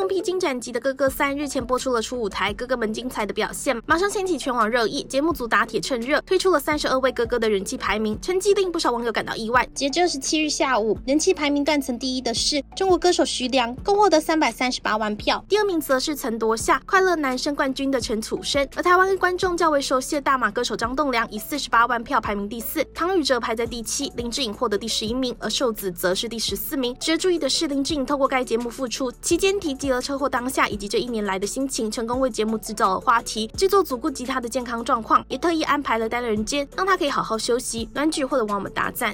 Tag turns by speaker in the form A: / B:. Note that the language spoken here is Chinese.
A: 同披荆斩棘的哥哥3日前播出了初舞台，哥哥们精彩的表现马上掀起全网热议。节目组打铁趁热，推出了32位哥哥的人气排名，成绩令不少网友感到意外。截至27日下午，人气排名断层第一的是中国歌手徐良，共获得338万票，第2名则是曾夺下快乐男声冠军的陈楚生，而台湾观众较为熟悉的大马歌手张栋梁以48万票排名第4，唐禹哲排在第7，林志颖获得第11名，而瘦子则是第14名。值得注意的是，林志颖透过该节目复出期间提及了车祸当下以及这1年来的心情，成功为节目制造了话题。制作组顾及他的健康状况，也特意安排了单人间，让他可以好好休息。暖举获得网友们大赞。